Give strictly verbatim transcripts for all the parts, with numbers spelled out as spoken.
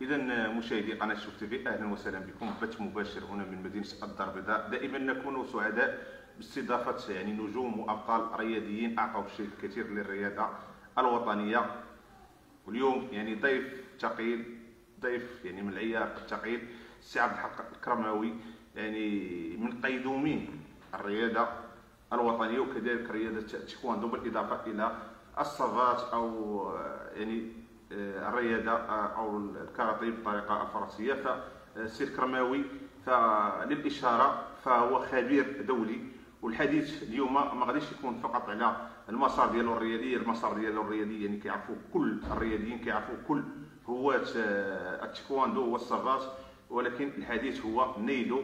إذا مشاهدي قناة شوف تيفي، أهلا وسهلا بكم بث مباشر هنا من مدينة الدار البيضاء. دائما نكون سعداء باستضافة يعني نجوم وأبطال رياضيين أعطوا الشيء الكثير للرياضة الوطنية. واليوم يعني ضيف ثقيل، ضيف يعني من العيار الثقيل، السي عبد الحق الكرماوي، يعني من قيدومين الرياضة الوطنية وكذلك رياضة التايكواندو، بالإضافة إلى الصافات أو يعني الرياضة أو الكاراتيه بالطريقة الفرنسية. فالسي الكرماوي فللإشارة فهو خبير دولي، والحديث اليوم ما غاديش يكون فقط على المسار ديالو الرياضي. المسار ديالو الرياضي يعني كيعرفوا كل الرياضيين، كيعرفوا كل هواة التايكواندو والصافات، ولكن الحديث هو نيلو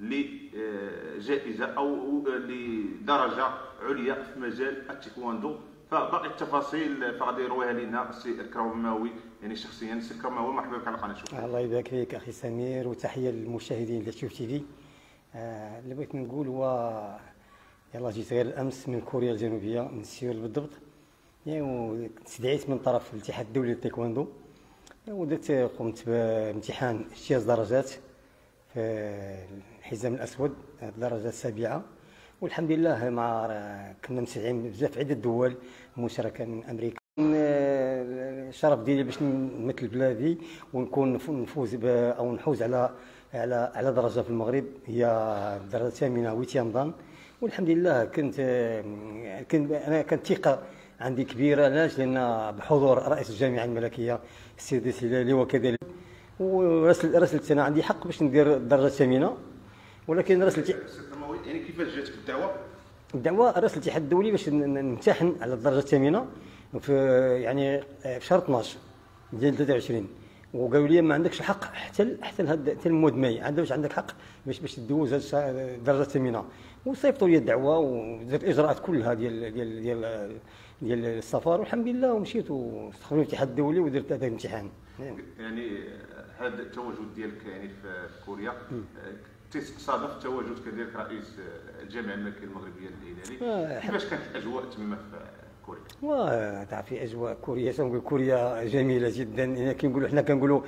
لجائزة أو لدرجة عليا في مجال التايكواندو. فباقي التفاصيل فغادي يرويها لنا السي الكرماوي يعني شخصيا. السي الكرماوي مرحبا بك على قناه شوف. الله يبارك فيك اخي سمير، وتحيه للمشاهدين ديال شوف تيفي. آه اللي بغيت نقول هو يلاه جيت غير الامس من كوريا الجنوبيه، من سيول بالضبط، يعني وتدعيت من طرف الاتحاد الدولي للتايكواندو، ودرت قمت بامتحان اجتياز درجات في الحزام الاسود، الدرجه السابعه، والحمد لله مع كنا مسعين بزاف عده دول مشاركه من امريكا. الشرف ديالي باش نمثل بلادي ونكون نفوز او نحوز على على على درجه في المغرب، هي الدرجه الثامنه ويتيام دان. والحمد لله كنت كنت انا كانت ثقه عندي كبيره، علاش؟ لان بحضور رئيس الجامعه الملكيه السيد الهلالي، وكذلك وراسل راسلت انا عندي حق باش ندير الدرجه الثامنه، ولكن راسلت يعني كيفاش جاتك الدعوه؟ الدعوه راسل الاتحاد الدولي باش نمتحن على الدرجه الثامنه في يعني في شهر اثناش ديال ثلاثة وعشرين، وقالوا لي ما عندكش الحق حتى حتى لهاد حتى المواد ماي، عندك واش عندك حق باش باش تدوز الدرجه الثامنه. وصيفطوا لي الدعوه ودرت الاجراءات كلها ديال ديال ديال ديال السفر، والحمد لله ومشيت واستخدمت الاتحاد الدولي ودرت هذا الامتحان. يعني هذا التواجد ديالك يعني في كوريا تصادف التواجد كذلك رئيس الجامعه الملكيه المغربيه الهلالي، كيفاش كانت الاجواء تما في كوريا؟ وتعرفي اجواء كوريا، تنقول كوريا جميله جدا، يعني كنقولوا حنا كنقولوا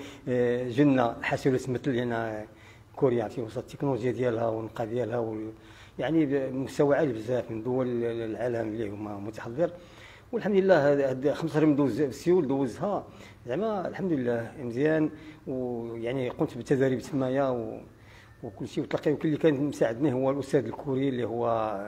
جنه حسن تمثل لنا كوريا في وسط التكنولوجيا ديالها والنقا ديالها وال... يعني مستوى عالي بزاف من دول العالم اللي هما متحضر. والحمد لله هاد خمس شهور ندوز في سيول دوزها زعما الحمد لله مزيان، ويعني قمت بالتدريب تمايا و... وكل شيء. وتلقيت اللي كان مساعدني هو الاستاذ الكوري اللي هو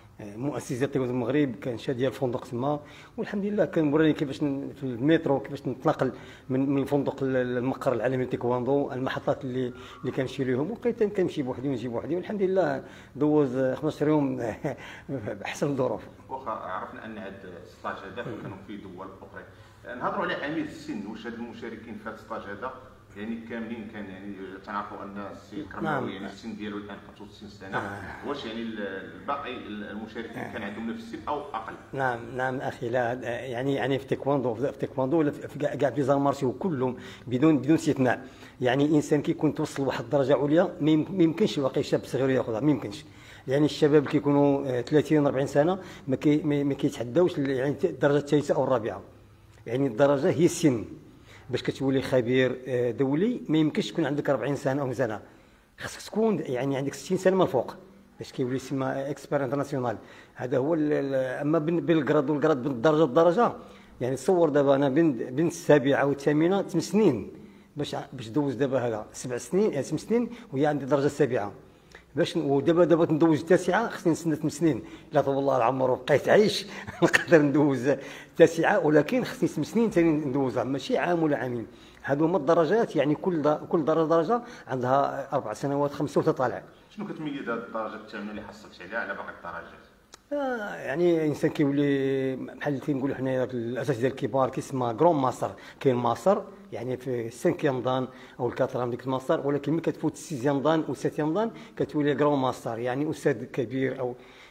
مؤسس تايكواندو المغرب، كان شاد ديال الفندق تما، والحمد لله كان موراني كيفاش في المترو كيفاش نتنقل من من الفندق للمقر العالمي للتايكواندو، المحطات اللي اللي كنمشي لهم، وبقيت كنمشي بوحدي ونجي بوحدي، والحمد لله دوز خمسطاش يوم باحسن الظروف. واخا عرفنا ان هاد الستاج هذا كانوا في دول اخرى، نهضروا على عامل السن، واش هاد المشاركين في هاد الستاج هذا يعني كاملين كان يعني تنعرفوا ان السي الكرماوي يعني السن ديالو الان خمسة وستين سنه، آه. واش يعني الباقي المشاركين آه. كان عندهم نفس السن او اقل؟ نعم نعم اخي، لا يعني يعني في تايكواندو في تايكواندو ولا في كاع في زار مارسيو كلهم بدون بدون استثناء، يعني انسان كيكون توصل لواحد الدرجه عليا ما يمكنش باقي شاب صغير ياخذها، ما يمكنش. يعني الشباب كيكونوا ثلاثين أربعين سنه ما كي ما كيتحداوش يعني الدرجه الثالثه او الرابعه، يعني الدرجه هي السن. باش كتولي خبير دولي ما يمكنش تكون عندك أربعين سنه او سنه، خاصك تكون يعني عندك ستين سنه من الفوق باش كيولي يسمى اكسبير انترناسيونال. هذا هو. اما بالجراد والجراد بالدرجه والدرجه، يعني تصور دابا انا بنت بنت السابعه والثامنه ثمان سنين باش باش دوز دابا هذا سبع سنين يعني ثمان سنين وهي عندي الدرجه السابعه، باش ودابا دابا ندوز التاسعه خصني نستنى ثمان سنين، لا طول الله العمر وبقيت عايش نقدر ندوز التاسعه، ولكن خصني ثمان سنين ثاني ندوزها، ماشي عام ولا عامين. هادو هما الدرجات، يعني كل كل درجه درجه عندها اربع سنوات خمسه وتطالع. شنو كتميز هذه الدرجه الثامنه اللي حصلت عليها على باقي الدرجات؟ آه يعني الانسان كيولي بحال كنقولوا حنايا الاساس ديال الكبار كيسمى كرون ماستر، كاين ماستر يعني في السانكيام دان او الكاترام ديك الماستر، ولكن ملي كتفوت السيزيام دان والساتيام دان كتولي كرون ماستر، يعني استاذ كبير او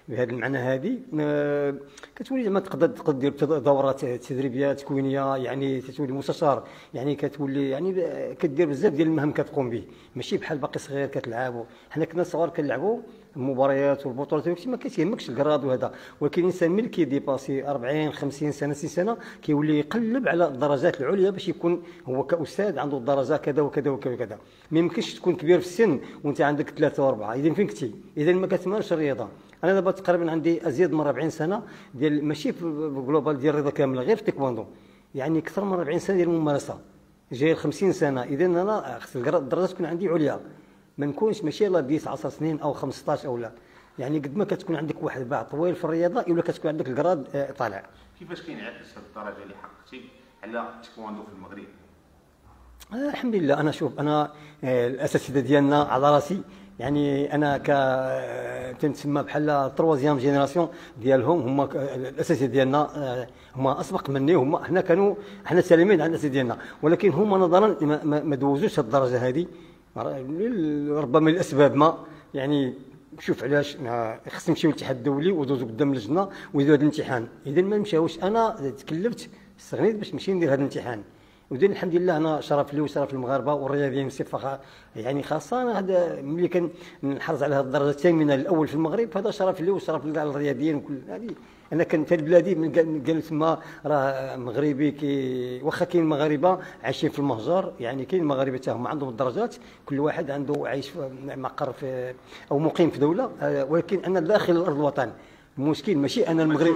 بهذا المعنى هذه آه، كتولي زعما تقدر تقدر دير دورات تدريبيه تكوينيه، يعني تولي مستشار، يعني كتولي يعني كدير بزاف ديال المهام كتقوم به، ماشي بحال باقي صغير كتلعب. حنا كنا صغار كنلعبوا المباريات والبطولات وداكشي ما كيهمكش الكراد وهذا، ولكن الانسان ملي كيديباسي أربعين خمسين سنه ستين سنه كيولي يقلب على الدرجات العليا باش يكون هو كاستاذ عنده الدرجه كذا وكذا وكذا وكذا. ما يمكنش تكون كبير في السن وانت عندك ثلاثه واربعه، اذا فين كنتي؟ اذا ما كتمارسش الرياضه. انا دابا تقريبا عندي ازيد من أربعين سنه ديال ماشي في الجلوبال ديال الرياضه كامله، غير في التايكواندو، يعني اكثر من أربعين سنه ديال الممارسه، جاي خمسين سنه. اذا انا خص الدرجه تكون عندي عليا، ما نكونش ماشي لا ديس عشر سنين او خمسطاش او لا، يعني قد ما كتكون عندك واحد الباع طويل في الرياضه ولا كتكون عندك الكراد طالع. كيفاش كينعكس هذه الدرجه اللي حققتي على التايكواندو في المغرب؟ آه الحمد لله. انا شوف انا آه الاساتذه ديالنا على راسي، يعني انا ك تنسمى بحال تروازيام جينيراسيون ديالهم، هما الاساتذه ديالنا آه هما اسبق مني، هما حنا كانوا حنا تلاميذ عند الاساتذه ديالنا، ولكن هما نظرا ما, ما, ما دوزوش هذه الدرجه هذه ربما لاسباب ما، يعني شوف علاش خصهم يمشيو للاتحاد الدولي ودوزوا قدام اللجنه ويديروا هذا الامتحان. اذا ما مشاوش انا تكلفت استغنيت باش نمشي ندير هذا الامتحان، ودين الحمد لله انا شرف لي وشرف المغاربه والرياضيين بصفه يعني خاصه. انا هذا ملي كنحرص على هذه الدرجه الثامنه الاول في المغرب، هذا شرف لي وشرف لكاع الرياضيين وكل هذه. انا كنت بلادي من قال تما راه مغربي كي واخا كاين مغاربه عايشين في المهجر، يعني كاين مغاربه حتى هما عندهم الدرجات، كل واحد عنده عايش في مقر في او مقيم في دوله، ولكن انا داخل الارض الوطن. المشكل ماشي انا المغرب،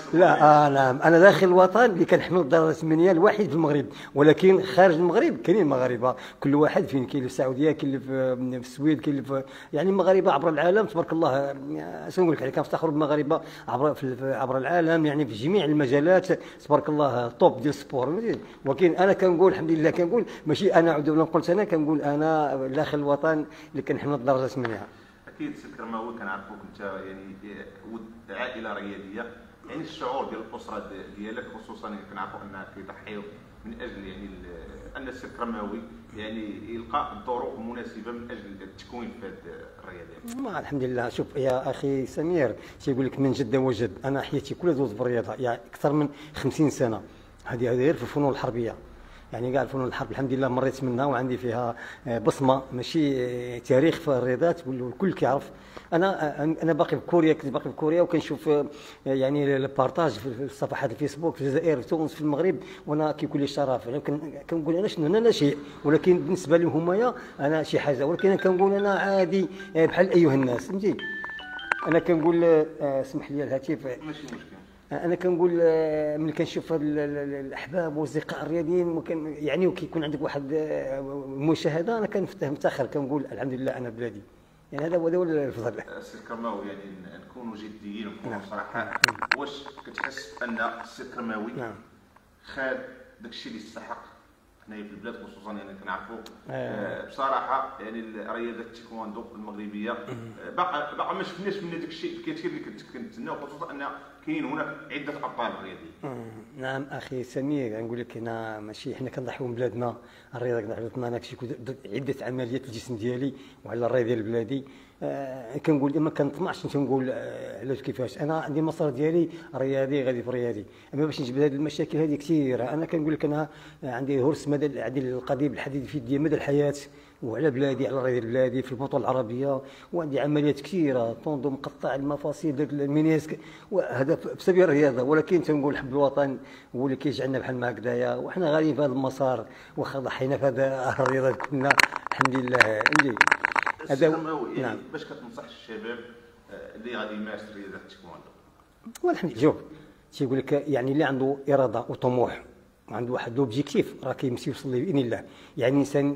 لا انا انا داخل الوطن اللي كنحمل الدرجه الثمانيه الوحيد في المغرب، ولكن خارج المغرب كاينين مغاربه كل واحد فين، كاين اللي في السعوديه، كاين اللي في السويد، كاين اللي في يعني مغاربه عبر العالم تبارك الله. اش نقول لك، كنفتخروا بمغاربه عبر عبر العالم، يعني في جميع المجالات تبارك الله توب ديال السبور. ولكن انا كنقول الحمد لله، كنقول ماشي انا عود ولا قلت انا، كنقول انا داخل الوطن اللي كنحمل الدرجه الثمانيه. اكيد سي كرماوي كنعرفوك انت يعني ود عائله رياضيه، يعني الشعور ديال الاسره ديالك خصوصا كنعرفوا انها كيضحيو من اجل يعني ان السي كرماوي يعني يلقى الظروف المناسبه من اجل التكوين في هذه الرياضه. الحمد لله. شوف يا اخي سمير، تيقول لك من جد وجد، انا حياتي كلها دوز بالرياضه، يعني اكثر من خمسين سنه هذه غير في الفنون الحربيه، يعني كاع الفنون الحرب الحمد لله مريت منها وعندي فيها بصمه، ماشي تاريخ في الرياضات والكل كيعرف. انا انا باقي في كوريا، كنت باقي في كوريا وكنشوف يعني البارطاج في صفحات الفيسبوك في الجزائر في تونس في المغرب، وانا كيكون لي الشرف، يعني كنقول انا شنو انا لا شيء، ولكن بالنسبه لهم همايا انا شي حاجه، ولكن انا كنقول انا عادي بحال ايها الناس، فهمتي. انا كنقول اسمح لي الهاتف، ماشي مشكل. انا كنقول ملي كنشوف الاحباب والاصدقاء الرياضيين يعني وكيكون عندك واحد المشاهده، انا كنفتخر كنقول الحمد لله انا بلادي، يعني هذا هو الفضل. سي كرماوي يعني نكونوا جديين ونكونوا صراحه، واش كتحس ان السي كرماوي خاد داك الشيء اللي يستحق هنايا في البلاد خصوصا؟ يعني كنعرفوا آه بصراحه يعني رياضه التايكواندو المغربيه آه باقا باقا ما شفناش من داك الشيء الكثير اللي كنت كنتسناو، خصوصا ان كاين هناك عده ابطال رياضيين. نعم اخي سمير، نقول لك انا ماشي حنا كنضحيو من بلادنا، الرياضه كنضحيو انا كشي عده عمليات في الجسم ديالي وعلى الراي ديال بلادي. آه كنقول ما كنطمعش نقول آه علاش كيفاش، انا عندي المسار ديالي رياضي غادي في رياضي، اما باش نجبد هذه المشاكل هذه كثيره. انا كنقول لك انا عندي هرس مدى عندي القضيب الحديد في يدي مدى الحياه، وعلى بلادي على الراي ديال بلادي في البطوله العربيه، وعندي عمليات كثيره طوندو مقطع المفاصل ديال المينيسك، وهذا بسبب الرياضه. ولكن تنقول حب الوطن هو اللي كيجعلنا بحال ما هكذايا، وحنا غاديين في هذا المسار واخا ضحينا في هذا الرياضه كلنا الحمد لله. عندي هذا يعني نعم. باش كتنصح الشباب اللي غادي يمارس رياضه التايكواندو؟ والحمد لله، شوف تيقول لك يعني اللي عنده اراده وطموح وعنده واحد لوبجيكتيف راه كيمشي يوصل ليه باذن الله. يعني الانسان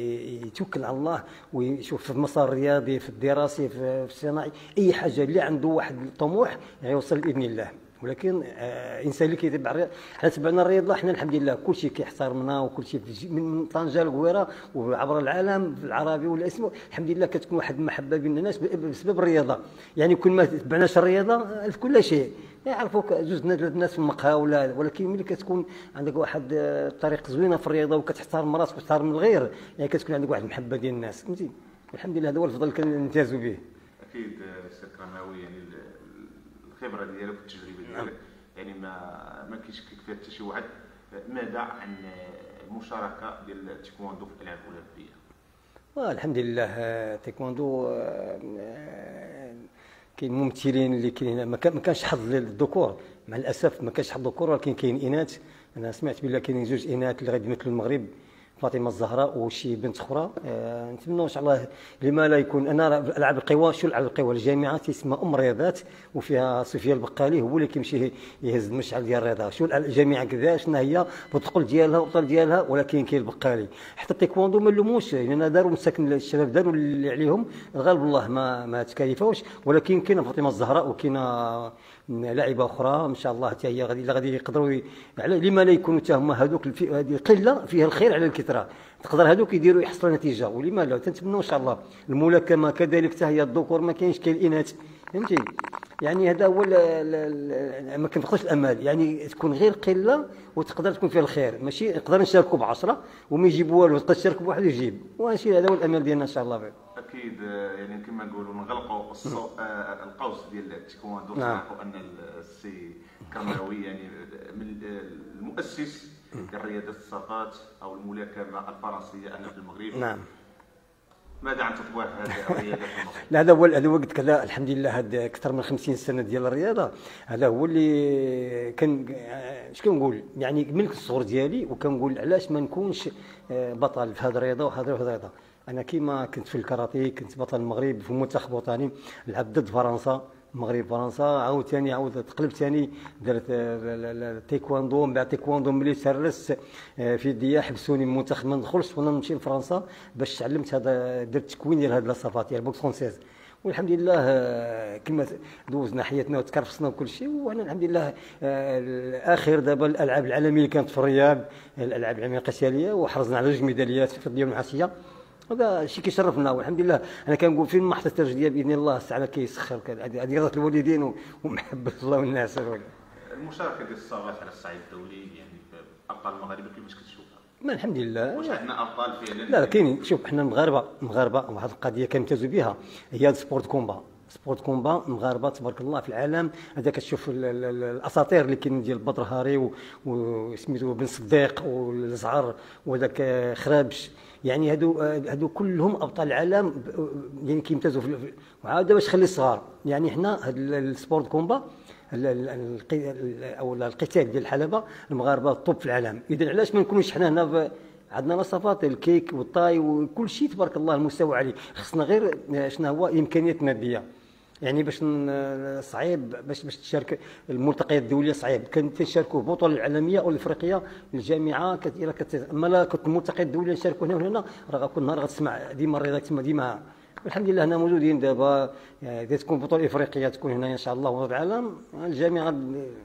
يتوكل على الله ويشوف في المسار الرياضي في الدراسي في الصناعي اي حاجه، اللي عنده واحد الطموح غيوصل باذن الله. ولكن الانسان اللي كيتبع الرياضه، حنا تبعنا الرياضه حنا الحمد لله كلشي كيحترمنا وكلشي من طنجه لقويره وعبر العالم العربي ولا اسمه الحمد لله كتكون واحد المحبه بين الناس بسبب الرياضه. يعني كل ما تبعناش الرياضه في كل شيء يعرفوك جوج ثلاث ناس في المقهى ولا، ولكن ملي كتكون عندك واحد الطريق زوينه في الرياضه وكتحترم راسك وتحترم الغير، يعني كتكون عندك واحد المحبه ديال الناس، فهمتي. الحمد لله هذا هو الفضل اللي كنمتازوا به. اكيد سي كرماوي، يعني الخبره ديالك والتجربه ديالك يعني ما ما كاينش فيها حتى شي واحد. ماذا عن المشاركه ديال التايكوندو في الالعاب الاولمبيه؟ الحمد لله تايكوندو كاين ممثلين اللي كاين هنا. ما كانش حظ للذكور مع الاسف، ما كانش حظ الذكور، ولكن كاين اناث. انا سمعت بلي كاينين جوج اناث اللي غادي يمثلوا المغرب، فاطمه الزهراء وشي بنت اخرى. أه نتمنى ان شاء الله لما لا يكون. انا العاب القوى، شو العاب القوى الجامعه تسمى ام رياضات، وفيها سفيان البقالي هو اللي كيمشي يهز المشعل ديال الرياضه. شو الجامعه كذا شنو هي الثقل ديالها والبطل ديالها، ولكن كاين البقالي. حتى التايكوندو ما نلوموش، لان داروا مساكن الشباب داروا اللي عليهم، الغالب الله ما ما تكالفوش. ولكن كاينه فاطمه الزهراء وكاينه لاعبه اخرى ان شاء الله حتى هي غادي غادي يقدروا على لما لا يكونوا حتى هما هذوك هذه القله فيها الخير على الكثره، تقدر هذوك يديروا يحصلوا نتيجه. ولما لا تنتمنوا ان شاء الله. الملاكمه كذلك حتى هي الذكور ما كاينش، كاين الاناث، فهمتي؟ يعني هذا هو ما كنفقدش الامل، يعني تكون غير قله وتقدر تكون فيها الخير، ماشي نقدر نشاركوا بعشرة وما يجيب والو، تقدر تشارك بواحد ويجيب. وماشي هذا هو الامل ديالنا ان شاء الله فيه. اكيد يعني كما نقولوا نغلقوا القوس ديال التايكوندو. نعم. نعرفوا ان السي كرماوي يعني من المؤسس لرياضه الصاغات او الملاكمه الفرنسيه هنا في المغرب. نعم. ماذا عن تطوير هذه الرياضه في المغرب؟ لا هذا هو هذا هو قلت كذا الحمد لله. هذا اكثر من خمسين سنه ديال الرياضه، هذا هو اللي كان اش كنقول يعني من الصغر ديالي، وكنقول علاش ما نكونش بطل في هذه الرياضه وهذه الرياضه. انا كيما كنت في الكاراتيه كنت بطل المغرب في المنتخب الوطني، لعبت ضد فرنسا، المغرب فرنسا، عاود ثاني عاود تقلب ثاني درت التايكوندو. من بعد التايكوندو ملي تهرس في يديا حبسوني من المنتخب ما ندخلش، وانا نمشي لفرنسا باش تعلمت هذا، درت تكوين ديال هاد لاصافات ديال بوكس فرونسيز. والحمد لله كما دوزنا حياتنا وتكرفصنا وكل شيء. وانا الحمد لله الاخر دابا الالعاب العالميه اللي كانت في الرياض، الالعاب العالميه القتاليه، وحرزنا على جوج ميداليات في الفضيه والنحاسيه. هذا شيء كيشرفنا والحمد لله. انا كنقول فين ما حطيت رجليا باذن الله تعالى كيسخر. هذه رضا الوالدين ومحبه الله والناس. المشاركه ديال الصاغات على الصعيد الدولي يعني في ابطال المغاربه كيفاش كتشوفها؟ ما الحمد لله واش عندنا ابطال فعلا؟ لا كاينين. شوف حنا المغاربه المغاربه واحد القضيه كنمتازوا بها هي سبورت كومبا. سبورت كومبا المغاربه تبارك الله في العالم. هذا كتشوف الاساطير اللي كاين ديال بدر هاري وسميتو بن صديق والزعر وذاك خرابش، يعني هادو هادو كلهم ابطال العالم يعني كيمتازوا في. وعاد باش تخلي الصغار، يعني حنا هاد السبورت كومبا او القتال ديال الحلبه المغاربه الطوب في العالم. اذا علاش ما نكونوش حنا هنا عندنا وصفات الكيك والطاي وكل شيء تبارك الله المستوى عالي. خصنا غير شنو هو امكانيات ماديه، يعني باش صعيب باش باش تشارك الملتقيات الدوليه صعيب. كنت تشاركوا في البطوله العالميه او الافريقيه الجامعه كثيره كت... اما لا كنت الملتقيات الدوليه نشاركوا هنا وهنا راه كل نهار غتسمع ديما الرياضه تسمى ديما. والحمد لله هنا موجودين دابا. اذا تكون بطوله افريقيه تكون هنا ان شاء الله وسط العالم الجامعه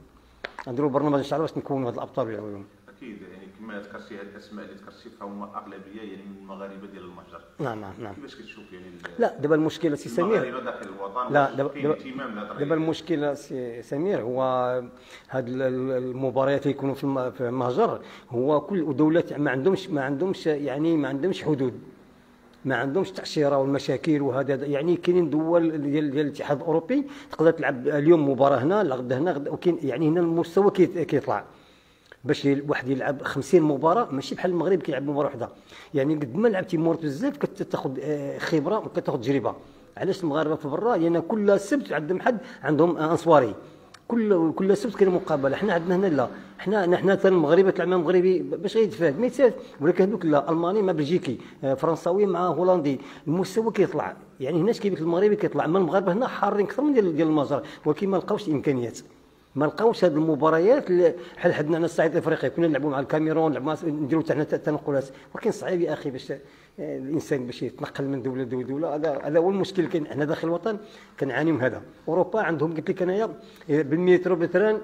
نديروا برنامج ان شاء الله باش نكونوا هاد الابطال والعلوم. اكيد يعني كما ذكرتي هاد الاسماء اللي ذكرتي فهم اغلبيه يعني من المغاربه ديال المهجر. نعم نعم نعم. كيفاش كتشوف يعني لا دابا المشكله سي سمير المغاربه داخل الوطن لا دابا دابا دابا المشكله سي سمير هو هاد المباريات اللي يكونوا في المهجر هو كل دولات ما عندهمش ما عندهمش يعني ما عندهمش حدود، ما عندهمش تاشيره والمشاكل. وهذا يعني كاينين دول ديال ديال الاتحاد الاوروبي تقدر تلعب اليوم مباراه هنا غدا هنا وكاين يعني هنا المستوى كيطلع باش واحد يلعب خمسين مباراه ماشي بحال المغرب كيلعب مباراه واحده. يعني قد ما لعبتي مورت بزاف كتاخذ خبره وكتاخذ تجربه. علاش المغاربه في برا؟ لان يعني كل سبت عندهم حد عندهم انصواري، كل كل سبت كاين مقابله. حنا عندنا هنا لا، حنا حنا حتى المغربي تلعب مع مغربي باش غيتفاهم ما يتفاهم. ولكن هذوك لا، الماني مع بلجيكي، فرنساوي مع هولندي، المستوى كيطلع. يعني هناش كيبان المغربي كيطلع، اما المغاربه هنا حارين اكثر من ديال ديال المجر، ولكن ما لقاوش الامكانيات. ما لقاوش هذه المباريات بحال حدنا على الصعيد الافريقي كنا نلعبوا مع الكاميرون نلعبوا نديروا حتى حنا التنقلات. ولكن صعيب يا اخي باش الانسان باش يتنقل من دوله لدوله دوله. هذا هذا هو المشكل كاين. حنا داخل الوطن كنعانيو من هذا. اوروبا عندهم قلت لك انايا بالمترو بالتران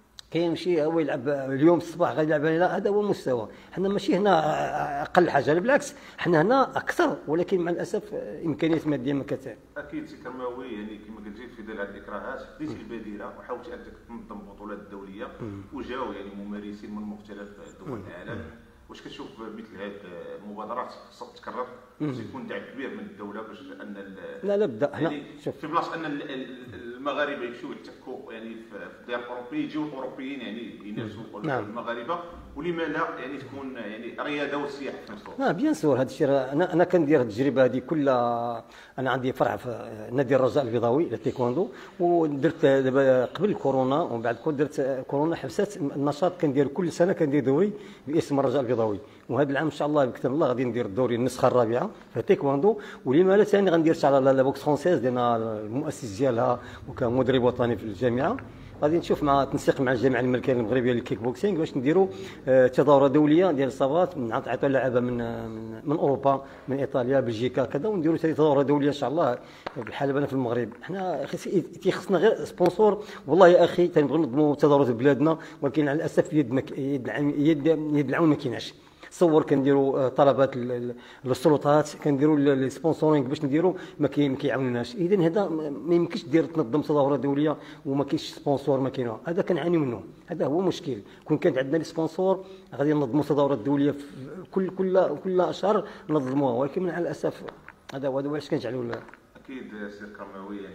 كيمشي هو يلعب اليوم الصباح غادي يلعب. لا هذا هو المستوى. حنا ماشي هنا اقل حاجه، بالعكس حنا هنا اكثر، ولكن مع الاسف امكانيات ماديه ما كتساعد. اكيد سي كرماوي يعني كما قلتي في ظل هذه الاكراهات خديتي البادره وحاولتي انك تنظم بطولات دوليه وجاو يعني ممارسين من مختلف دول العالم. واش كتشوف مثل هذه المبادرات خصها تتكرر؟ خص يكون دعم كبير من الدوله باش ان لا لا بدا هنا يعني في بلاصه ان المغاربه يمشيو يتكوا يعني في الديار الاوروبي، يجيو الاوروبيين يعني ينافسوا نعم. المغاربه، ولما لا يعني تكون يعني رياضه وسياحه في نفس الوقت. اه بيان سور هذا الشيء. انا انا كندير التجربه هذه كلها. انا عندي فرع في نادي الرجاء البيضاوي للتايكوندو، ودرت دابا قبل الكورونا ومن بعد درت كورونا حبسات النشاط. كندير كل سنه كندير دوري باسم الرجاء البيضاوي، وهذا العام ان شاء الله بكتاب الله غادي ندير الدوري النسخه الرابعه في التايكوندو. ولما لا ثاني غندير ان شاء الله لا بوكس فرونسيز ديالنا المؤسس ديالها وكمدرب وطني في الجامعه. غادي نشوف مع تنسيق مع الجامعه الملكيه المغربيه للكيك بوكسينغ باش نديروا تظاهره دوليه ديال الصالات، نعطيو لعابه من من من اوروبا، من ايطاليا، بلجيكا كذا، ونديروا تظاهره دوليه ان شاء الله بحال انا في المغرب. حنا تيخصنا غير سبونسور. والله يا اخي تنبغيو ننظموا تظاهرات في بلادنا، ولكن على الاسف يد مك... يد يد يد العون ما كايناش. تصور كنديروا طلبات للسلطات، كنديروا السبونسورينغ باش نديروا ما كيعاونوناش. اذا هذا ما يمكنش دير تنظم تظاهره دوليه وما كاينش سبونسور، ما كاينه. هذا كنعانيو منه، هذا هو مشكل. كون كانت عندنا السبونسور غادي ننظموا تظاهرات دوليه في كل كل كل اشهر ننظموها، ولكن مع الاسف هذا هو. هذا علاش كنجعلوا. اكيد سي كرماوي، يعني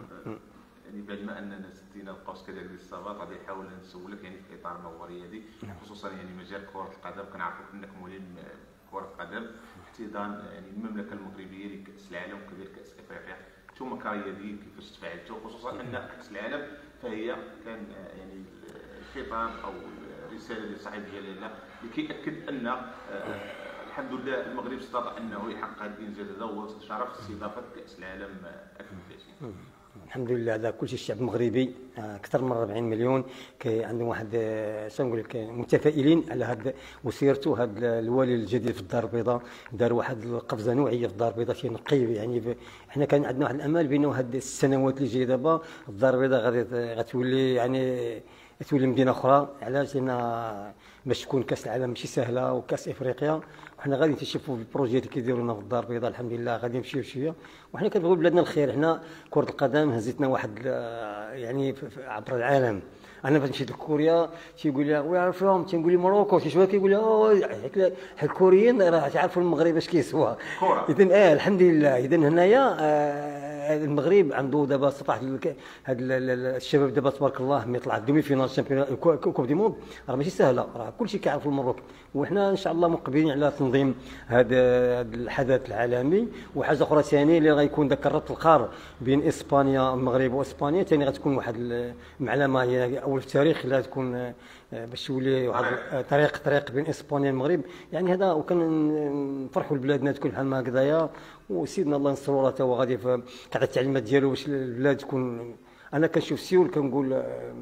يعني بعد ما اننا سدينا القوس كذلك ديال الصالات غادي نحاول نسولك يعني في اطار الموضوعيه هذه، خصوصا يعني مجال كره القدم. كنعرفوا انك ملم بكره القدم، احتضان يعني المملكه المغربيه لكاس العالم وكذلك كاس افريقيا. انتم كرياضيين كيفاش تفاعلتوا، خصوصا ان كاس العالم فهي كان يعني الخطاب او الرساله اللي صاحب جلاله اللي كيأكد ان الحمد لله المغرب استطاع انه يحقق هذا الانجاز هذا وشرف استضافه كاس العالم ألفين وثلاثين. الحمد لله. هذا كلشي الشعب المغربي اكثر من أربعين مليون كي عندهم واحد شنو نقول لك متفائلين على هذا وسيرته. هذا الوالي الجديد في الدار البيضاء دار واحد القفزه نوعيه في الدار البيضاء تينقي. يعني حنا كان عندنا واحد الامل بانه هذه السنوات اللي جايه دابا الدار البيضاء غادي غتولي يعني تولي مدينه اخرى. علاش؟ لان باش تكون كاس العالم ماشي سهله وكاس افريقيا، وحنا غادي نشوفوا البروجيات اللي كيديروا لنا في الدار البيضاء. الحمد لله غادي نمشيو شويه، وحنا كنبغيو بلادنا الخير. حنا كره القدم هزتنا واحد يعني عبر العالم. انا فاش مشيت لكوريا تيقول لي وي ار فروم، تنقول لي موروكو، شي شويه كيقول لي الكوريين راه تعرفوا المغرب اش كيسوى. اذا اه الحمد لله. اذا هنايا آه المغرب عنده دابا استطاع هاد الشباب دابا تبارك الله ملي طلع دومي فينال شامبيون كوب دي موند راه ماشي سهله، راه كلشي كيعرفوا المغرب. وحنا ان شاء الله مقبلين على تنظيم هذا الحدث العالمي. وحاجه اخرى ثاني اللي غيكون ذاك الربط القار بين اسبانيا المغرب واسبانيا ثاني غتكون واحد المعلمه هي اول في التاريخ اللي غتكون باش يولي واحد طريق طريق بين اسبانيا والمغرب. يعني هذا وكنفرحوا لبلادنا تكون بحال ما هكذايا. وسيدنا الله ينصرو راه هو غادي في كاع التعليمات ديالو باش البلاد تكون. انا كنشوف سيول كنقول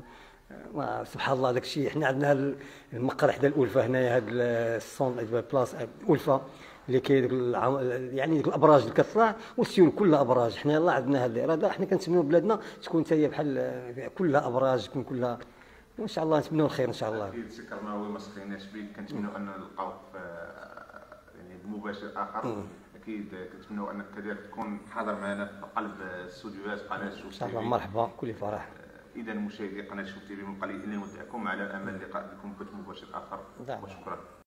سبحان الله داك الشيء. حنا عندنا المقر حدا الالفه هنايا هذا الصون بلاص الالفه اللي كاين يعني ديك الابراج اللي كتطلع والسيول كلها ابراج. حنا يلاه عندنا هذا الاراده. حنا كنتمنوا بلادنا تكون حتى هي بحال كلها ابراج، تكون كلها وان شاء الله نتمنوا الخير ان شاء الله. اكيد سي كرماوي ما سخيناش بك، كنتمنوا ان نلقاوك يعني بمباشر اخر. اكيد كنتمنوا انك كذلك تكون حاضر معنا في قلب استوديوهات قناه شوف تي في. ان شاء الله مرحبا كل فرح. اذا مشاهدي قناه شوف تي في من قليل الى نودعكم على امل لقاء بكم في بث مباشر اخر، وشكرا.